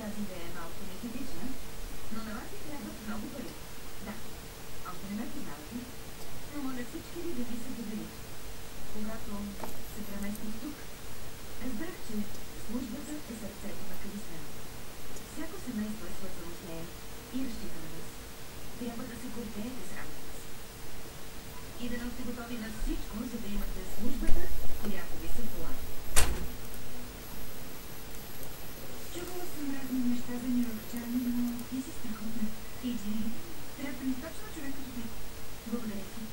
тази идея е малко нетипична, но на вас ви трябват много пари. Да, още не ме познавате, но моля всички ви да ги се подели. Когато се преместих тук, разбрах, че службата е сърцето на Калистена. Всяко семейство е свързано с нея и разчита на вас. Трябва да се гордеете с работата си. И да сте готови на всичко, за да имате службата, която ви се полага. Чувала съм разни неща за нюрокчани, но не си страхотна. Иди, трябва ми точно човек като теб. Благодаря ти.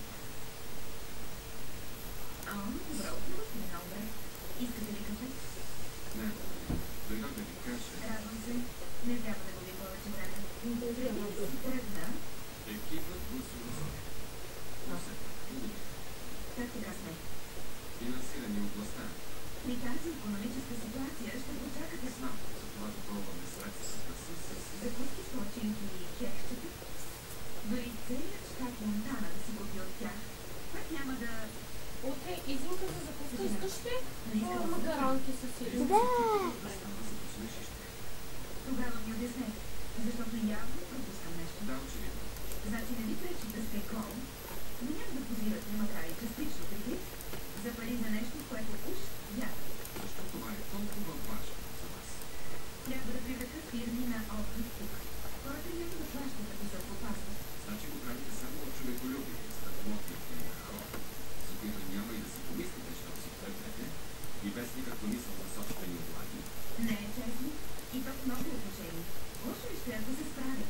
Добро утро, господин Албрехт. Искате ли кафе? Не, дойдох да ви кажа. Радвам се. Не трябва да губим повече време. Преди да си тръгна, Екипът гласува за мен. Но все пак, благодаря. как така сме? Финансирани от властта. При тази икономическа ситуация ще почакате с Знам, за това допълваме средствата с закуски с лъчинки и кексчета. Дори целият щат Монтана да си купи от тях. Пак няма да... Утре изинка за закуска искаш ли? Не искам да Макаронки с сирене. Става за посмешище. Тогава ми обяснете, защото явно пропускам нещо. Да, очевидно. Значи не ви пречи да сте гол, но няма да позирате, макар и частично прикрит, за пари за нещо, в което уж вярвате. Защо това е толкова важно за вас? Трябва да привлека фирми на отдих тук. Хората няма да плащат, ако са в опасност. Значи го правите само от човеколюбие, за да помогнете на хора, за които няма и да си помислите, щом си тръгнете, и без никаква мисъл за собствени облаги. Не е честно и то в много отношения. Лошо ли ще ако се справят?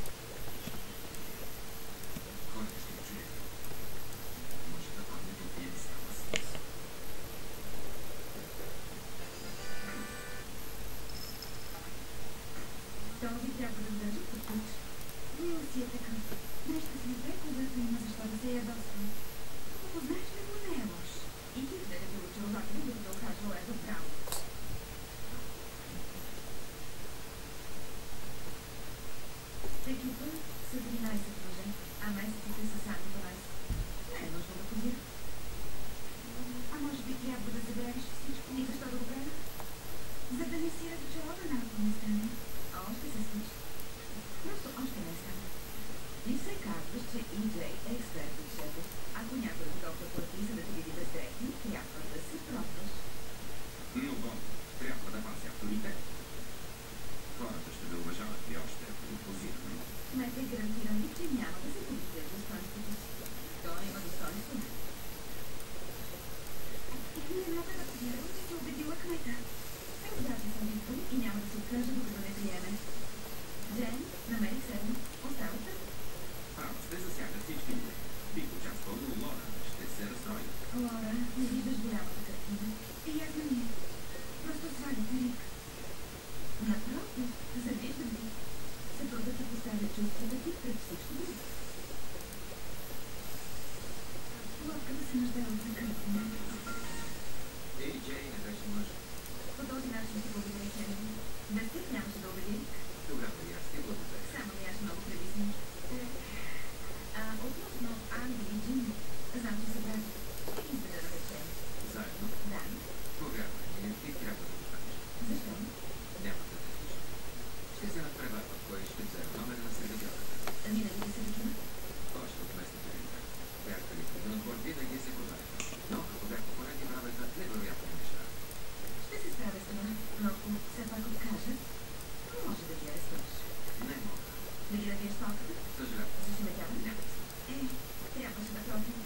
Хората ще го чуят. Може да паднете и вие да става с вас. Този трябва да държи под ключ. Мила си е така. Нещо си добре, когато има защо да се ядосва. Ако знаеш ли го, не е лош. И ти да те очарователно да те окажа Ето Браун. Екипа са 13 мъже, а месеците са само 12. Не е нужно да позира. А може би трябва да забравиш всичко, И защо да го правя? за да не си разочарована, ако не стане. Още се случи. Просто още не стана. И се казваш, че EJ е експерт от шефа. Ако някой толкова плати, за да те види бездрехни, трябва да се пробваш. Но Бог трябва да пази авторитет. Хората ще да уважават и още, ако го позираме. Кмет е гарантиран ли, че няма да се помисли от достоинството си. Той има достоинство. И не мога да повярвам, че си убедила кмета. Разбра, че съм викван и няма да се откажа, докато не приеме. Джен, намерих седно. Оставате. Право сте засяга всички ми. Бих участвал, но Лора ще се разстрои. Лора, не виждаш голямата картина. И аз на нея. Просто свалите Рик. Напротив, завиждам ви. Съпругът ти поставя чувствата ти пред всичко друго. Лодката се нуждае от закърпване. Ей, Джей не беше мъж. По този начин ти благодаря, Кенеди. Без теб нямаше да убеди. Тогава и аз ти благодаря. Само не аз много превисни. Относно Анди и Джин, знам, че са брати. И за да речем. Заедно. Да. Повярвай ми, ти трябва да го правиш. Защо? Няма да те слуша. Ще се надпреварват кой ще вземе номера на сервизората. Винаги да се такива. Още от местните ребята. Приятелите на отбор винаги се говорят. Но ако бяха поредни, правеха невероятни неща. Ще се справя с това, но ако все пак откажа, може да ги арестуваш. Не мога. Да ги набиеш палката? Съжалявам. Зашеметявам? Няма да стане. Трябваше да пробвам.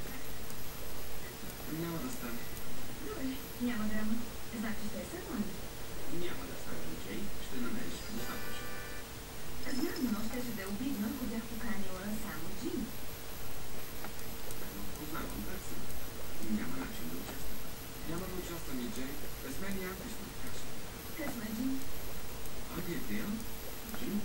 Няма да стане. Добре, няма драма. Значи ще е само Анди. Няма да стане, Джей. Ще намериш достатъчно. Знам, но щеше да е обидно, ако бях поканила само Джин. Но познавам Бърси. Няма начин да участвам. Няма да участвам и Джей. Без мен и Анди ще откажа. Късно е, Джин. Анди е тя? Джей?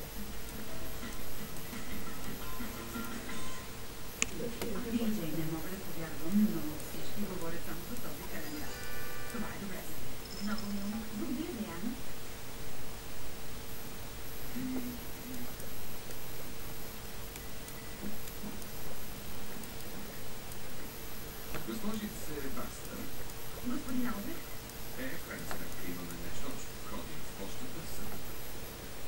Диджей, не мога да повярвам, но всички говорят само за този календар. Това е добре. Много мило. Благодаря, Диана. Госпожице Бастър. Господин Албрехт, В крайна сметка имаме нещо общо. Ходим в почтата събота.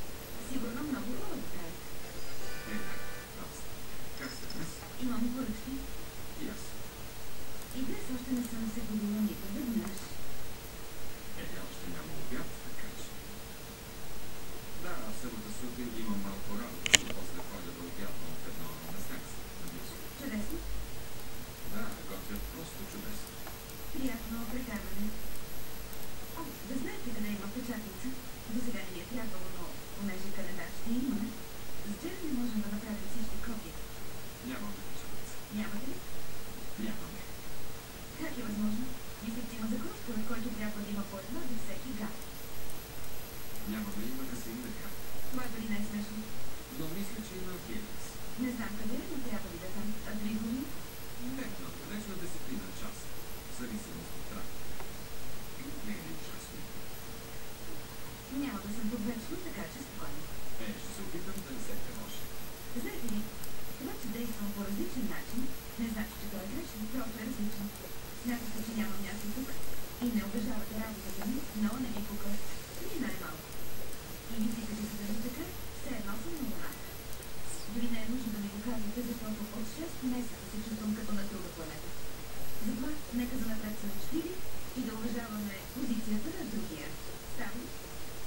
сутрин имам малко работа, и после ходя да обядвам в едно местенце наблизо. Чудесно. Да, готвят просто чудесно. Приятно прекарване. О, да знаете къде има печатница? До сега не ми е трябвало, но понеже календар ще имаме, с Джеф не можем да направим всички копия. Нямаме печатница. Нямате ли? Нямаме. Как е възможно? Мислех, че има закон, според който трябва да има по една за всеки гад. Нямаме и магазин на карта. Това дори не е смешно. Но мисля, че има Феникс. Не знам къде е, но трябва ли да там? А близо ли? Не много далеч, на 10 час. В зависимост от трафика. Не е ли ужасно? Няма да съм тук вечно, така че спокойно. Ще се опитам да не се тревожа. Знаете ли, това, че действам по различен начин, не значи, че той е грешен, просто е различен. Смятате, че нямам място тук и не обожавате работата ми, но не ми пука. Ни най-малко. И мислите, че се държи така, все едно съм на луна. Дори не е нужно да ми го казвате, защото от 6 месеца се чувствам като на друга планета. Затова нека занапред сме учтиви и да уважаваме позицията на другия. Става ли?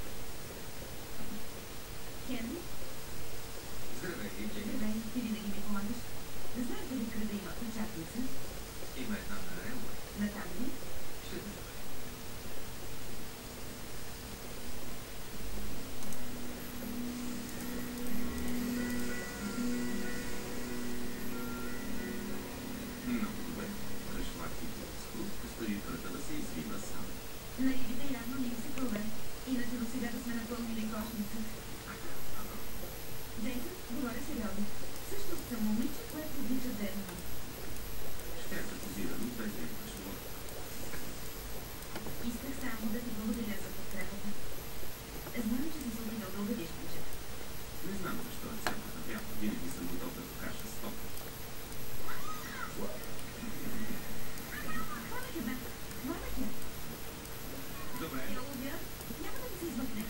Хенри? Здравей, Джейн. Здравей, ти винаги ми помагаш. Знаете ли къде има печатница? Има една на Елвей. На там ли? Ще те заведа. Много добре. Пришла ти близко. Предстои пръта да се извива сам. На рибите явно не им се пробе. Иначе до сега да сме напълнили кошница. Джейсън, говоря сериозно. Също съм момиче, което обича дедно. Ще я запозирам без да имаш вода. Исках само да ти благодаря за подкрепата. Знам, че си се опитал да убедиш момчета. Не знам защо е цялата вярна. Винаги съм готов да покажа 100. Хванах я, бе. Хванах я. Добре. Я ловя. Няма да ми се измъкне.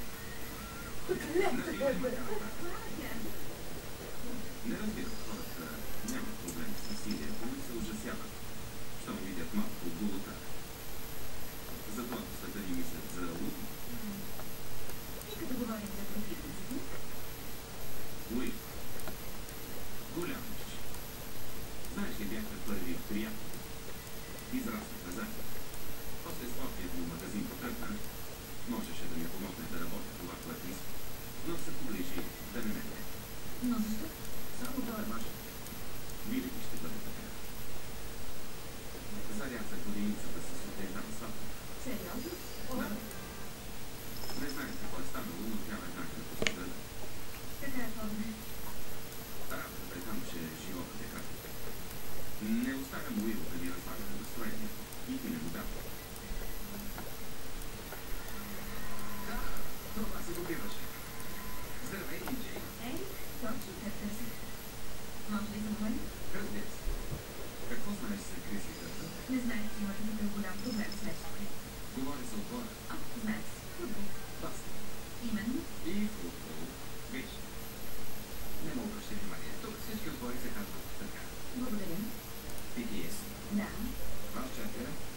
Нали, Хванах я. не разбирам хората. Нямат проблем с насилието, но се ужасяват. Щом видят малко от голота. Затова по света ни мислят за луди. И като говорим за противниците, Луи. Голям мъж. Знаеш ли, бяхме първи приятели. Израснахме заедно. После София бил магазин потръгна. Можеше да ми помогне да работя това, което искам. Но се погрижи да не ме гледа. но защо? Само той е мъж. Винаги ще бъде така. Заряза годиницата с сутринта на сватба. Сериозно? Да. Не знаем какво е станало, но тя веднага да пострада. Така е по-добре. Работата е там, че животът е кратък. Не оставям Уил да ми разлага на настроението. И ти не го дам. Това се добиваше. Здравей, Джей. Ей, точно те търсих. Може ли за момент? Разбира се. Какво знаеш за кризисата? Не знаех, че имате такъв голям проблем с мечтите. Говори за отбора. А, знаех си. Футбол. Баста. Именно. И футбол. Виж. Не му обръщай внимание. Тук всички отбори се казват така. Благодаря. BTS. Да. Ваш чатера.